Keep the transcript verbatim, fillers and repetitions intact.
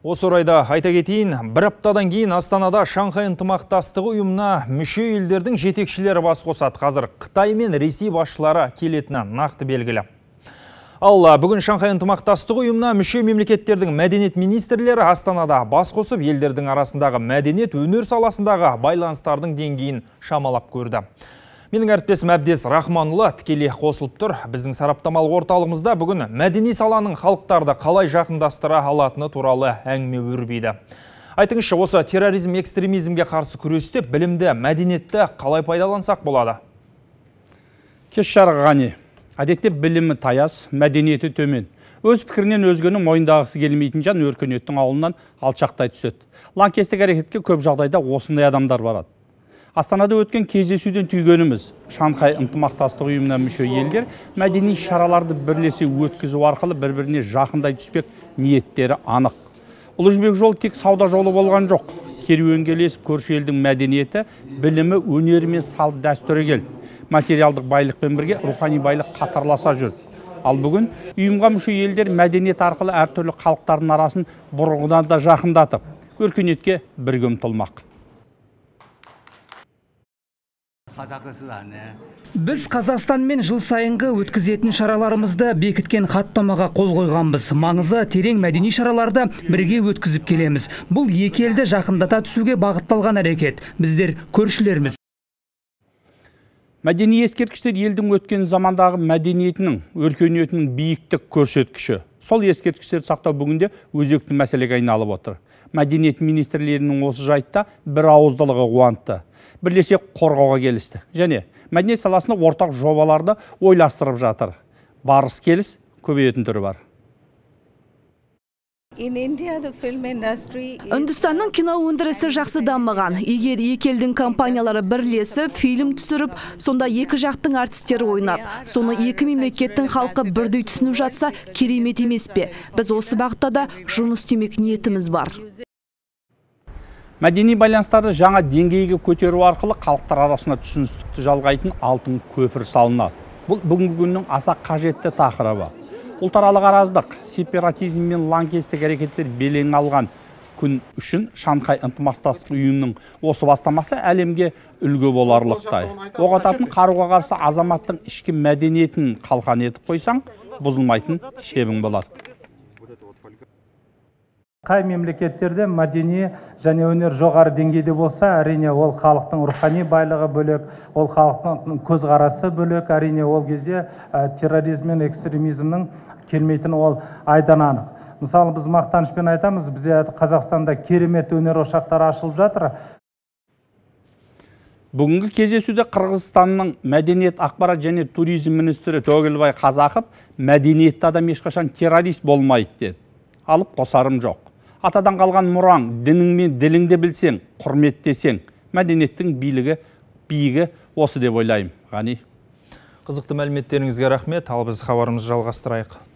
Осы орайда айта кетейін, бір аптадан кейін Астанада Шанхай ынтымақтастығы ұйымына мүше елдердің жетекшілері бас қосады. Қазір Қытай мен Ресей басшылары келетіні нақты белгілі. Ал бүгін Шанхай ынтымақтастығы ұйымына мүше мемлекеттердің мәдениет министрлері Астанада бас қосып, елдердің арасындағы мәдениет, өнер саласындағы байланыстардың деңгейін шамалап көрді. Менің әріптесім Әбдес Рахманұлы тікелей қосылып тұр. Біздің сараптамалық орталығымызда бүгін мәдени саланың халықтарды қалай жақындастыра алатыны туралы әңгіме өрбиді. Айтыңызшы, осы терроризм, экстремизмге қарсы күресте білімді, мәдениетті қалай пайдалансақ болады? Кеш жарығы ғани. Әдетте білімі таяз, мәдениеті төмен. Өз пікірінен өзгені мойындағысы келмейтін жан өркениеттің ауылынан алшақтай түседі. Лаңкестік әрекетке көп жағдайда осындай адамдар барады. Астанада өткен кездесуден түйгеніміз, Шанхай ынтымақтастығы ұйымына мүше елдер мәдени шараларды бірлесе өткізу арқылы бір-біріне жақындай түспек ниеттері анық. Ұлы жібек жолы тек сауда жолы болған жоқ. Керуенге көрші елдің мәдениеті, білімі, өнері мен салт дәстүрі келді. Материалдық байлықпен бірге рухани байлық қатарласа жүрді. Ал бүгін ұйымға мүше елдер мәдениет арқылы әртүрлі халықтардың арасын бұрынғыдан да жақындатып, өркениетке бірге ұмтылмақ. Біз Қазақстанмен жыл сайынғы өткізетін шараларымызды бекіткен хаттамаға қол қойғанбыз. Маңызы терең мәдени шараларды бірге өткізіп келеміз. Бұл екі елді жақындата түсуге бағытталған әрекет. Біздер көршілерміз. Мәдени ескерткіштер елдің өткен замандағы мәдениетінің, өркениетінің биіктік көрсеткіші. Сол ескерткіштерді сақтау бүгінде өзекті мәселеге айналып отыр. Мәдениет министрлерінің осы жайтта бір ауыздылығы қуантты. Бірлесе қорғауға келісті. Және мәдениет саласында ортақ жобаларды ойластырып жатыр. Барыс келіс көбейетін түрі бар. Үндістанның кино өндірісі жақсы дамыған. Егер екі елдің компаниялары бірлесіп, фильм түсіріп, сонда екі жақтың артистері ойнап, соны екі мемлекеттің халқы бірдей түсініп жатса, керемет емес пе? Біз осы бағытта да жұмыс істемек ниетіміз бар. Мәдени байланыстарды жаңа деңгейге көтеру арқылы халықтар арасында түсіністікті жалғайтын алтын көпір салынады. Бұл бүгінгі күннің аса қажетті тақырыбы. Ұлтаралық араздық, сепаратизм мен лаңкестік әрекеттер белең алған күн үшін Шанхай ынтымақтастық ұйымының осы бастамасы әлемге үлгі боларлықтай. Оқ ататын қаруға қарсы азаматтың ішкі мәдениетін қалқан етіп қойсаң, бұзылмайтын шебің болады. Қай мемлекеттерде мәдени және өнер жоғары деңгейде болса, әрине ол халықтың рухани байлығы бөлек, ол халықтың көзқарасы бөлек, әрине ол кезде терроризм мен экстремизмнің келмейтіні ол айдан анық. Мысалы, біз мақтанышпен айтамыз, бізде Қазақстанда керемет өнер ошақтары ашылып жатыр. Бүгінгі кездесуде Қырғызстанның мәдениет, ақпарат және туризм министрі Төгілбай Қазақов мәдениетті адам ешқашан террорист болмайды деді. Алып қосарым жоқ. Атадан қалған мұраң, дінің мен діліңді білсең, құрметтесең, мәдениеттің билігі, биігі осы деп ойлайым. Ғани. Қызықты мәліметтеріңізге рахмет, ал біз хабарымызды жалғастырайық.